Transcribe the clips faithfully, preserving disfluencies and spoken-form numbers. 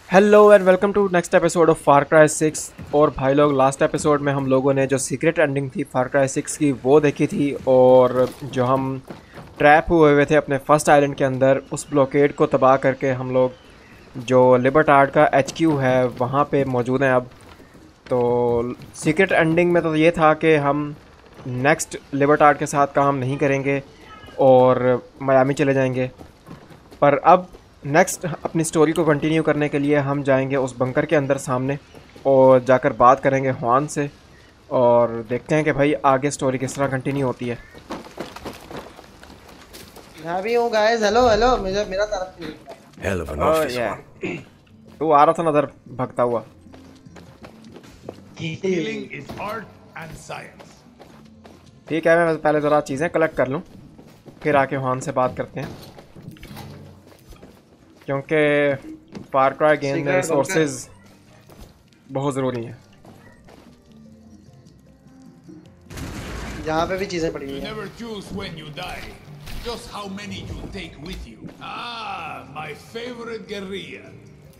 Hello and welcome to next episode of far cry six. और भाई लोग, last episode में हम लोगों ने जो सीक्रेट एंडिंग थी फार क्राई सिक्स की वो देखी थी, और जो हम ट्रैप हुए हुए थे अपने फर्स्ट आइलैंड के अंदर, उस ब्लॉकेड को तबाह करके हम लोग जो लिबर्टार्ड का एचक्यू है वहाँ पे मौजूद हैं अब। तो सीक्रेट एंडिंग में तो ये था कि हम नेक्स्ट लिबर्टार्ड के साथ काम नहीं करेंगे और मियामी चले जाएंगे, पर अब नेक्स्ट अपनी स्टोरी को कंटिन्यू करने के लिए हम जाएंगे उस बंकर के अंदर सामने और जाकर बात करेंगे ह्वान से और देखते हैं कि भाई आगे स्टोरी किस तरह कंटिन्यू होती है। मैं भी हूँ गाइस। हेलो हेलो, मुझे मेरा तरफ नहीं। Hell of an Oh, office. yeah. huh? तू आ रहा था नजर भगता हुआ। Healing is art and science. ठीक है, मैं पहले ज़रा चीज़ें कलेक्ट कर लूँ फिर आके ह्वान से बात करते हैं, क्योंकि फार क्राई गेम में रिसोर्सेज बहुत ज़रूरी हैं। यहाँ पे भी चीजें पड़ी You हुई हैं। never choose when you die, just how many you take with you. Ah, my favorite guerrilla.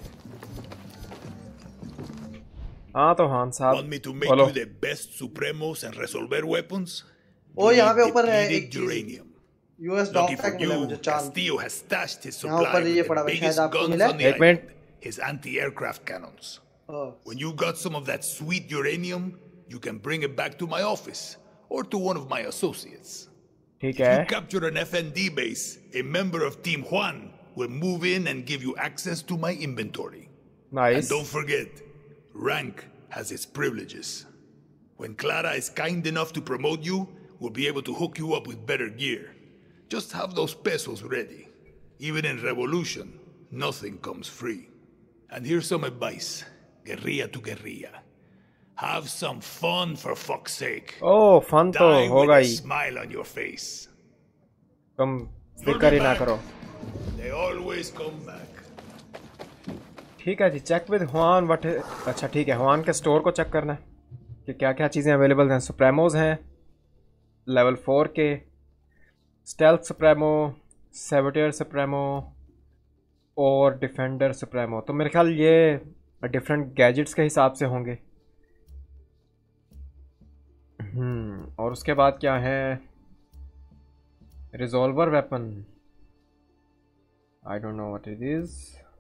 हाँ तो ह्वान Want साहब me to make बोलो। you the best Supremos and resolver weapons? O, You यहाँ पे need ऊपर है depleted एक चीज। uranium. US dog Lucky for tag मिला you, मुझे चांद। Castillo has stashed his यहाँ supply ऊपर ये with पड़ा the हुआ, शायद biggest आपको guns मिला on the एक minute. island, his anti-aircraft cannons. Oh, When you got some of that sweet uranium, you can bring it back to my office or to one of my associates. ठीक If है, you capture an F N D base, a member of Team Juan will move in and give you access to my inventory. And nice. don't forget, rank has its privileges. When Clara is kind enough to promote you, we'll be able to hook you up with better gear. Just have those pesos ready. Even in revolution, nothing comes free. And here's some advice, guerrilla to guerrilla. Have some fun for fuck's sake. Oh fun तो Die होगा with a ही, smile on your face. तुम You'll फिक्र be ही ना back. करो। They always come back. ठीक है जी, चेक विद ह्वान वट। अच्छा ठीक है, ह्वान के स्टोर को चेक करना है कि क्या क्या चीज़ें अवेलेबल हैं। सुप्रेमोज हैं लेवल फोर के, स्टेल्थ सुप्रेमो, सेवटियर सुप्रेमो और डिफेंडर सुप्रेमो। तो मेरे ख्याल ये डिफरेंट गैजेट्स के हिसाब से होंगे। हम्म और उसके बाद क्या है? Resolver weapon, I don't know what it is.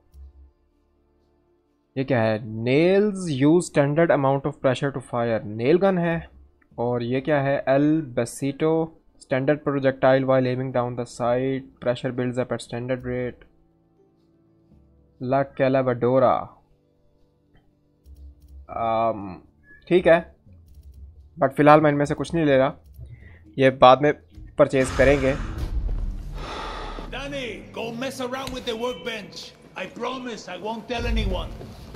ये क्या है? Nails use standard amount of pressure to fire, nail gun है। और ये क्या है? El Besito, standard projectile while aiming down the side, pressure builds up at standard rate. La Calabadora, ठीक है, बट फिलहाल मैं इनमें से कुछ नहीं ले रहा, ये बाद में परचेज करेंगे। Danny, go mess around with the workbench. I promise I won't tell anyone.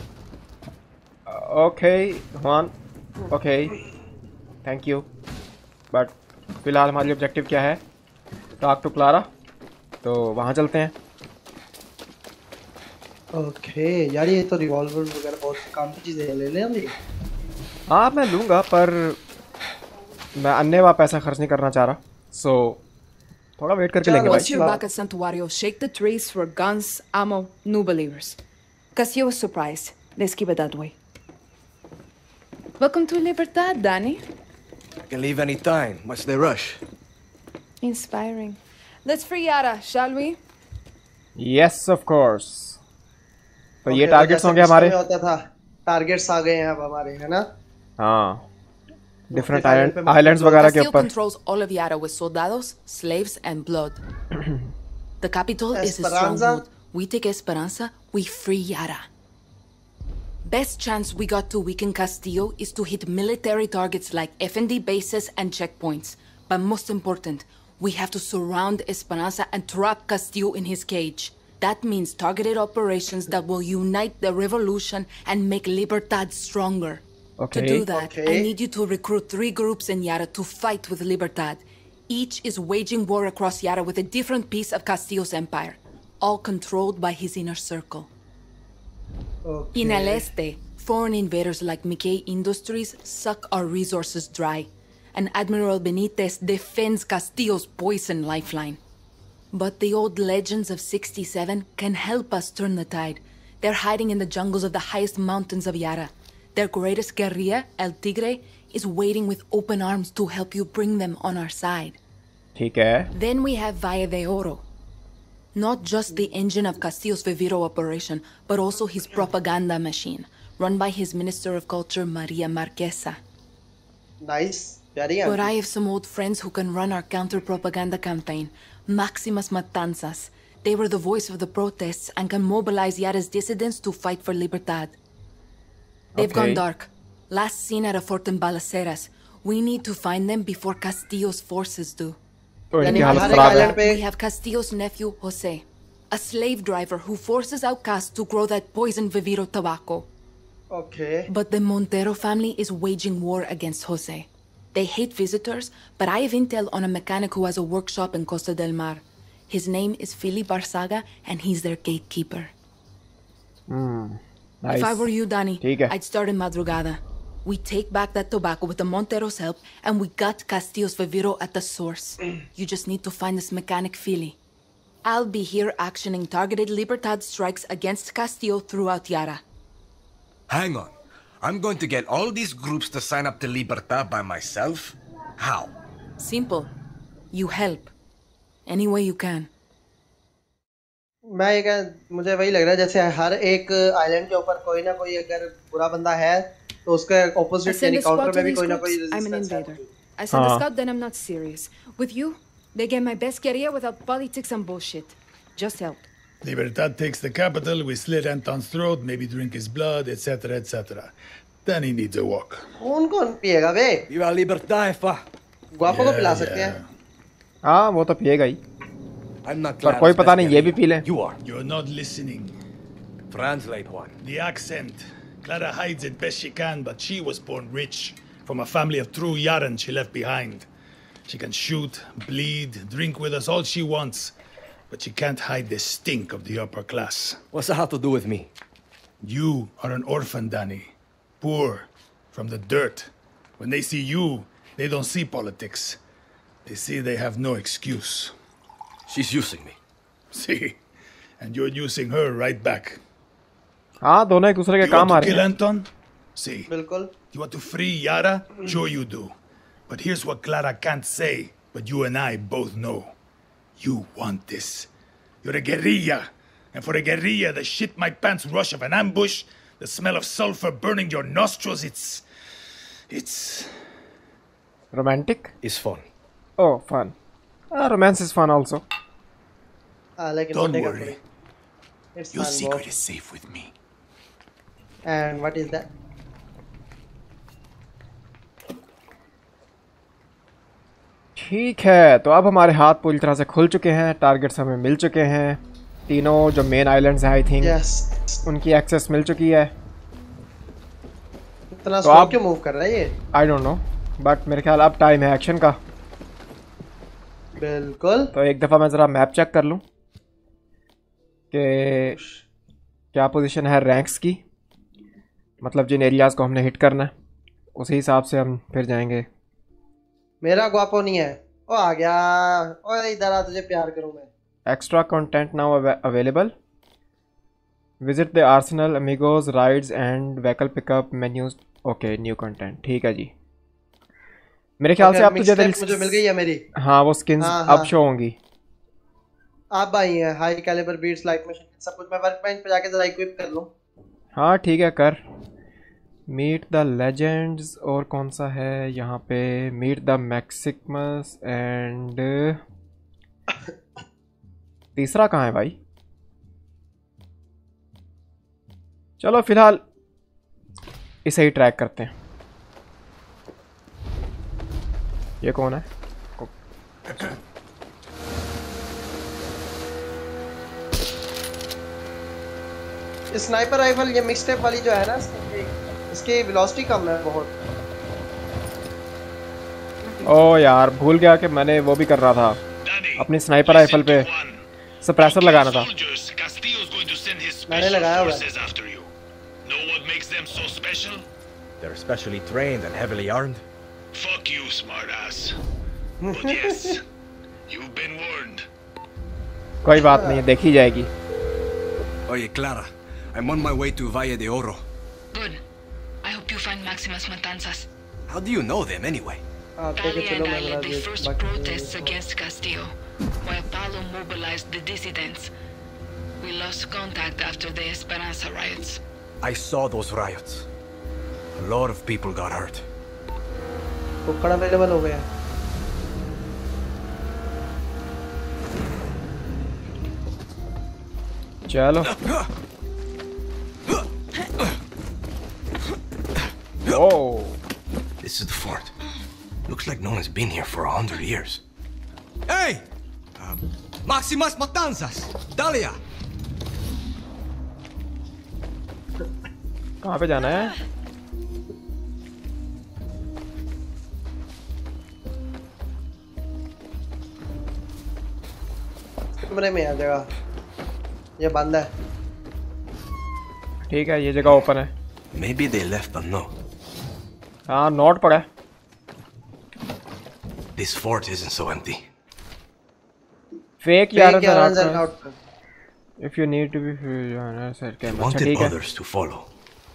Okay Juan, okay, thank you. But फिलहाल हमारी ऑब्जेक्टिव क्या है? टॉक टू क्लारा, तो वहाँ चलते हैं। ओके यार, ये तो रिवॉल्वर वगैरह बहुत काम की चीजें हैं, ले लें हम ये। हाँ मैं लूँगा, पर मैं अन्य पैसा खर्च नहीं करना चाह रहा, सो थोड़ा वेट करके लेंगे चलो, भाई। Once you're back at Santuario, shake the trees for guns, ammo, new believers. Castillo was surprised. Let's keep it that way. Welcome to Libertad, Danny. I can leave any time. What's the rush? Inspiring. Let's free Yara, shall we? Yes of course. तो ये Okay, targets जैसे होंगे पिछले हमारे। में होता था, targets आ गए हैं अब हमारे, है ना? हाँ, डिफरेंट Island आइलैंड पे मतलब आइलैंड्स वगैरह के Castillo ऊपर। controls all of Yara with soldados, slaves, and blood. The capital is a Esperanza? stronghold. We take Esperanza, we free Yara. Best chance we got to weaken Castillo is to hit military targets like F N D bases and checkpoints. But most important, we have to surround Esperanza and trap Castillo in his cage. That means targeted operations that will unite the revolution and make Libertad stronger. Okay. To do that, I Okay. need you to recruit three groups in Yara to fight with Libertad. Each is waging war across Yara with a different piece of Castillo's empire, all controlled by his inner circle. Okay. In El Este, foreign invaders like Mickey Industries suck our resources dry, and Admiral Benitez defends Castillo's poison lifeline. But the old legends of sixty-seven can help us turn the tide. They're hiding in the jungles of the highest mountains of Yara. Their greatest guerrilla, El Tigre, is waiting with open arms to help you bring them on our side. ठीक है. Then we have Valle de Oro. Not just the engine of Castillo's Viviro operation, but also his propaganda machine, run by his Minister of Culture, Maria Marquesa. Nice. Very But I have some old friends who can run our counter-propaganda campaign, Maximus Matanzas. They were the voice of the protests and can mobilize Yara's dissidents to fight for Libertad. They've Okay. gone dark. Last seen at a fort in Balaceras. We need to find them before Castillo's forces do. तो इनकी यानी हालत हमारे खराब है. island पे We have Castillo's nephew, Jose, a slave driver who forces outcasts to grow that poison Viviro tobacco. Okay. But the Montero family is waging war against Jose. They hate visitors, but I have intel on a mechanic who has a workshop in Costa del Mar. His name is Philip Barsaga, and he's their gatekeeper. Nice. If I were you, Danny, ठीक है. I'd start in Madrugada. We take back that tobacco with the Montero's help, and we got Castillo's Viviro at the source. You just need to find this mechanic Philly. I'll be here actioning targeted Libertad strikes against Castillo throughout Yara. Hang on. I'm going to get all these groups to sign up to Libertad by myself? How? Simple. You help. Any way you can. मैं ये कह मुझे वही लग रहा है जैसे हर एक आइलैंड के ऊपर कोई ना कोई अगर बुरा बंदा है तो उसके I ऑपोजिट send यानी a squad काउंटर to में भी these कोई ना कोई groups, I'm an resistance है. invader. I send a हाँ. scout, then I'm not serious. With you, they get my best guerrilla without politics and bullshit. Just help. Libertad takes the capital, we slit Anton's throat, maybe drink his blood, et cetera, et cetera. Then he needs a walk. कौन कौन पिएगा बे? Viva Libertad, fa. गुआपो को Yeah, पिला सकते yeah. हैं. हाँ वो तो पिएगा ही. I'm not पर Clara's कोई पता best नहीं ये भी guerrilla. पी ले. You are. You're not listening. Translate one. The accent. Clara hides it best she can, but she was born rich. From a family of true Yaran she left behind. She can shoot, bleed, drink with us all she wants. But she can't hide the stink of the upper class. What's that have to do with me? You are an orphan, Danny. Poor. From the dirt. When they see you, they don't see politics. They see they have no excuse. She's using me. See? And you're using her right back. हाँ दोनों एक दूसरे के You काम want uh to रहे kill हैं. Anton? See? बिल्कुल. You want to free Yara? Sure you do. But here's what Clara can't say, but you and I both know. You want this. You're a guerrilla. And for a guerrilla, the shit my pants rush of an ambush, the smell of sulfur burning your nostrils, it's... It's... Romantic? It's fun. Oh, fun. Ah, romance is fun also. हाँ लेकिन Don't होने का worry. थोड़ी. It's Your fun, secret bro. is safe with me. And what is that? ठीक है तो अब हमारे हाथ पूरी तरह से खुल चुके हैं. टारगेट्स हमें मिल चुके हैं. तीनों जो मेन आइलैंड्स हैं आई थिंक Yes. उनकी एक्सेस मिल चुकी है. इतना तो स्लो आप- क्यों मूव कर रहा है ये? आई डोंट नो बट मेरे ख्याल अब टाइम है एक्शन का. बिल्कुल. तो एक दफ़ा मैं ज़रा मैप चेक कर लूँ कि क्या पोजीशन है रैंक्स की. मतलब जिन एरियाज़ को हमने हिट करना है उसी हिसाब से हम फिर जाएंगे. मेरा गुआपो नहीं है. ओ आ गया. ओ इधर आ तुझे प्यार करूं मैं. Extra content now available. Visit the arsenal amigos rides and vehicle pickup menus. Okay new content. ठीक है जी. मेरे ख्याल से अब तुझे मिक्सटेप मुझे मिल गई है मेरी. हाँ वो स्किन्स हाँ, अब हाँ. शो होंगी. आप आई हैं हाई कैलिबर बीट्स लाइट मशीन सब कुछ. मैं वर्कबेंच पे जाके जरा इक्विप कर लूं. हाँ ठीक है कर. मीट द लेजेंड्स और कौन सा है यहाँ पे. मीट द मैक्सिमस एंड तीसरा कहाँ है भाई. चलो फिलहाल इसे ही ट्रैक करते हैं. ये कौन है. स्नाइपर राइफल ये मिक्सटेप वाली जो है ना इसकी इसकी वेलोसिटी कम है बहुत. ओ यार भूल गया कि मैंने वो भी कर रहा था. अपनी स्नाइपर राइफल पे सप्रेसर लगाना था. मैंने लगाया हुआ है. Know what makes them so special? They're specially trained and heavily armed. Fuck you, smartass. But yes, you've been warned. कोई बात नहीं देखी जाएगी. Oye, Clara, I'm on my way to Valle de Oro. Good. I hope you find Maximus Matanzas. How do you know them anyway? हाँ ठीक है Talia चलो and मैं I बना led the दिया first बाकी protests against Castillo, while Paulo mobilized the dissidents. We lost contact after the Esperanza riots. I saw those riots. A lot of people got hurt. कुकड़ available हो गया चलो Oh, This is the fort. Looks like no one's been here for a hundred years. Hey! Uh, Maximus Matanzas! Talia! कहाँ पे जाना है? कमरे में आ जगह ये बंद है ठीक है ये जगह ओपन है Maybe they left a note. हाँ नोट पड़ा है This fort isn't so empty. Fake यार Fake यार अंदर out if you need to be sir क्या They अच्छा wanted ठीक है others to follow.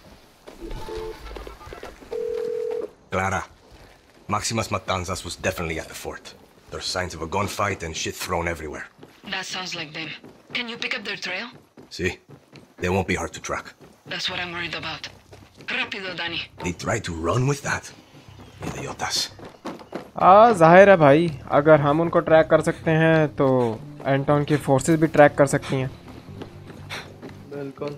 Clara, Maximus Matanzas was definitely at the fort. There's signs of a gunfight and shit thrown everywhere. That sounds like them. Can you pick up their trail? See? They won't be hard to track. That's what I'm worried about. Rápido, Danny. They tried to run with that. Idiotas. हाँ जाहिर है भाई अगर हम उनको track कर सकते हैं तो एंटोन की फोर्सेस भी ट्रैक कर सकती हैं बिल्कुल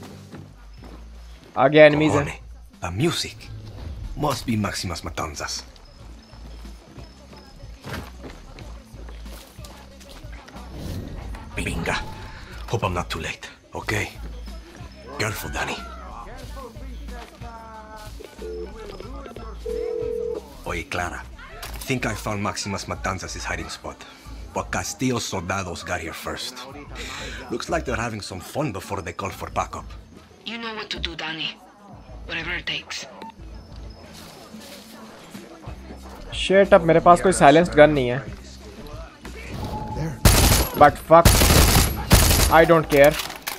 आगे एनिमीज हैं Cojones, the music. Must be Maximus Matanzas. Binga. Hope I'm not too late, okay? Careful, Danny. Oye, Clara. Think I found Maximus Matanzas' hiding spot. But Castillo's soldados got here first. Looks like they're having some fun before they call for backup. You know what to do, Danny. Whatever it takes. शेट अब मेरे पास कोई silenced gun नहीं है but fuck I don't care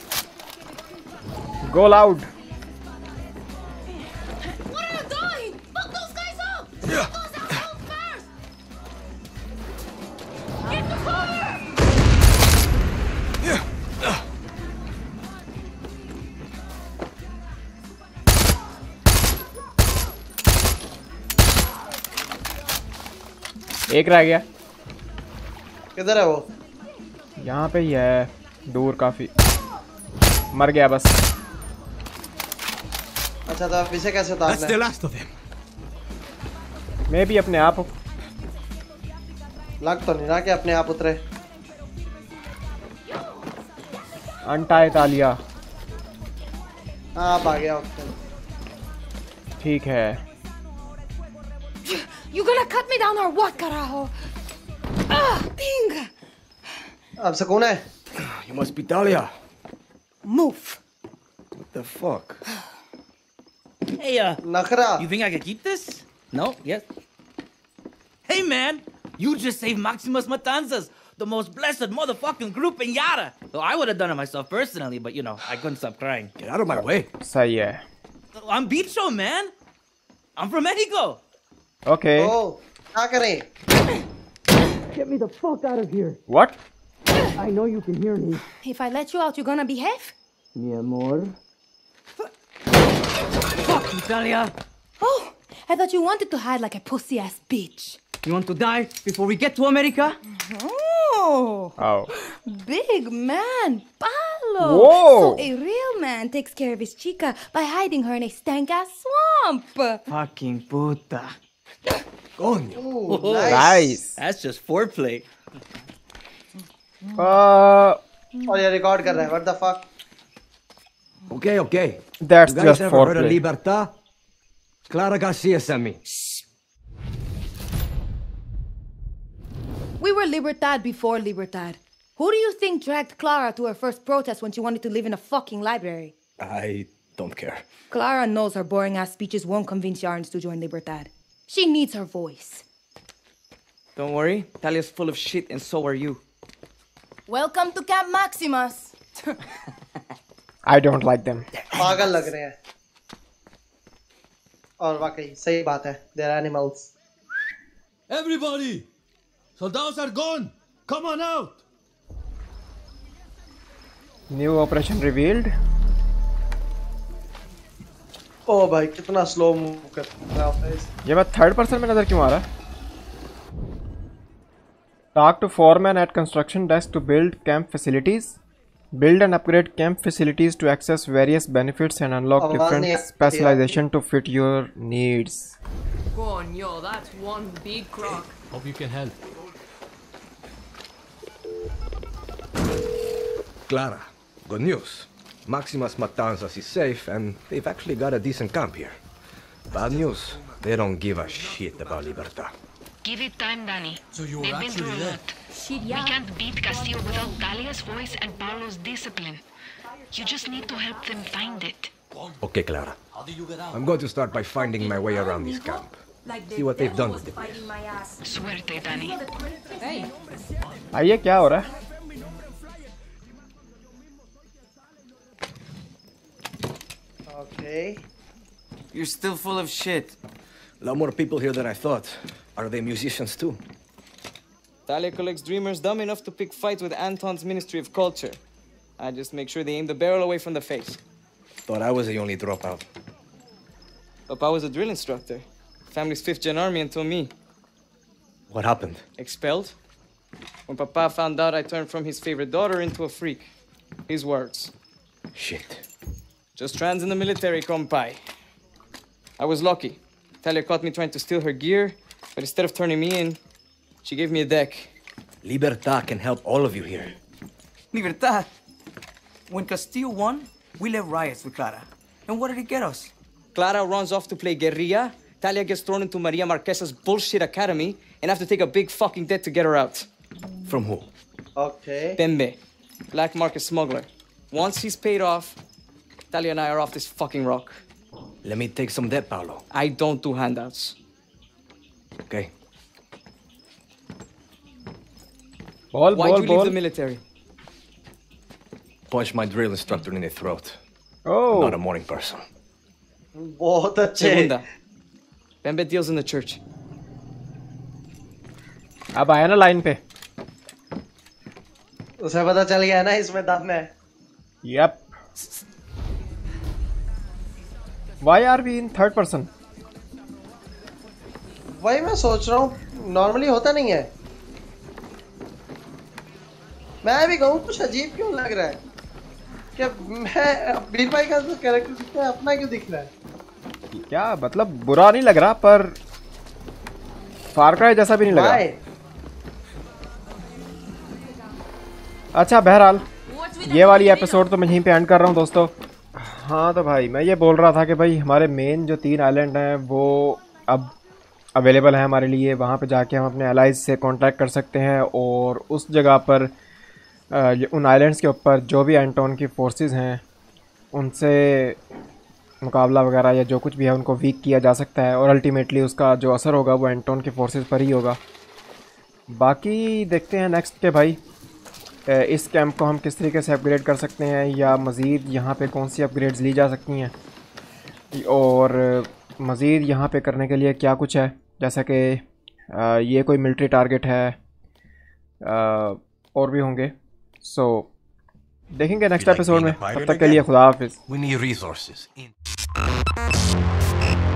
go loud What are you doing? Fuck those guys up! Get those assholes first! Get the fire! एक रह गया किधर है वो यहाँ पे ही है दूर काफी मर गया बस अच्छा तो आप इसे कैसे उतारना That's है the last of them. मैं भी अपने आप लग तो नहीं रहा कि अपने आप उतरे अंटाए तालिया हाँ आप आ गया ऑप्शन ठीक है You gonna cut me down or what, carajo? Ah, ping! अब सुकून है You must be Talia. Move. What the fuck? Hey, uh, नखरा you think I could keep this? No? Yes? Hey, man! You just saved Maximus Matanzas, the most blessed motherfucking group in Yara. Well, I would have done it myself personally, but you know, I couldn't stop crying. Get out of my way. सही है I'm Bicho, man! I'm from Mexico! Okay oh क्या करें Get me the fuck out of here! What I know you can hear me. If I let you out, you're gonna behave? Mi amor. Fuck you, Talia! Oh, I thought you wanted to hide like a pussy-ass bitch. You want to die before we get to America? Oh, आओ big man, Palo. Whoa. So a real man takes care of his chica by hiding her in a stank-ass swamp. Fucking puta. Coño. Ooh, nice That's just foreplay. और ये record कर रहा है what the fuck Okay, okay. That's You guys just ever for heard of play Libertad? Clara Garcia sent me. We were Libertad before Libertad. Who do you think dragged Clara to her first protest when she wanted to live in a fucking library? I don't care. Clara knows her boring-ass speeches won't convince Yarns to join Libertad. She needs her voice. Don't worry, Talia's full of shit and so are you. Welcome to Camp Maximus. I don't like them. पागल लग रहे हैं। और वाकई सही बात है, they're animals. Everybody, soldados are gone. Come on out. New operation revealed. ओ भाई कितना स्लो मूव कर रहा है। ये बात थर्ड पर्सन में नजर क्यों आ रहा है? Talk to foreman at construction desk to build camp facilities. Build and upgrade camp facilities to access various benefits and unlock different specialization to fit your needs. Go on, yo, that's one big crock. Hope you can help. Clara, good news. Maximus Matanzas is safe, and they've actually got a decent camp here. Bad news, they don't give a shit about Libertad. Give it time, Danny. So you're They've been through actually a there? lot. Shit, yeah. We can't beat Castillo without Talia's voice and Paolo's discipline. You just need to help them find it. Okay, Clara. I'm going to start by finding my way around this camp. See what they've done with the place. Suerte, Danny. Hey. आइए क्या हो रहा है? Okay. You're still full of shit. A lot more people here than I thought. Are they musicians too? Talia collects dreamers dumb enough to pick fights with Anton's Ministry of Culture. I just make sure they aim the barrel away from the face. Thought I was the only dropout. Papa was a drill instructor. Family's fifth gen army until me. What happened? Expelled? When Papa found out I turned from his favorite daughter into a freak. His words. Shit. Just trans in the military, compai. I was lucky. Talia caught me trying to steal her gear, but instead of turning me in, she gave me a deck. Libertad can help all of you here. Libertad. When Castillo won, we led riots with Clara. And what did it get us? Clara runs off to play guerrilla. Talia gets thrown into Maria Marquesa's bullshit academy and have to take a big fucking debt to get her out. From who? Okay. Pembe, black market smuggler. Once he's paid off, Talia and I are off this fucking rock. Let me take some debt, Paolo. I don't do handouts. Okay. Ball, Why'd ball, you ball. leave the military? Punch my drill instructor in the throat. Oh. I'm not a morning person. बहुत अच्छे। Segunda. Pembe deals in the church. अब आया ना line पे। उसे पता चल गया ना इसमें दम है। Yep. Why are we in third person? वही मैं सोच रहा हूँ, नॉर्मली होता नहीं है। मैं भी कहूँ कुछ अजीब क्यों लग रहा है? क्या मैं बीर भाई का कैरेक्टर दिखता है, अपना क्यों दिख रहा है? क्या मतलब बुरा नहीं लग रहा, पर फार क्राई जैसा भी नहीं लग रहा। अच्छा बहरहाल ये वाली एपिसोड तो मैं यहीं पे एंड कर रहा हूँ दोस्तों। हाँ तो भाई मैं ये बोल रहा था कि भाई हमारे मेन जो तीन आइलैंड हैं वो अब अवेलेबल है हमारे लिए। वहाँ पे जाके हम अपने एलाइज से कांटेक्ट कर सकते हैं और उस जगह पर उन आइलैंड्स के ऊपर जो भी एंटोन की फोर्सेस हैं उनसे मुकाबला वगैरह या जो कुछ भी है उनको वीक किया जा सकता है और अल्टीमेटली उसका जो असर होगा वो एंटोन की फोर्सेस पर ही होगा। बाकी देखते हैं नेक्स्ट के भाई इस कैंप को हम किस तरीके से अपग्रेड कर सकते हैं या मज़ीद यहाँ पे कौन सी अपग्रेड्स ली जा सकती हैं और मज़ीद यहाँ पे करने के लिए क्या कुछ है, जैसा कि ये कोई मिलिट्री टारगेट है आ, और भी होंगे। सो so, देखेंगे नेक्स्ट एपिसोड में। तब तक के लिए खुदा हाफिज़।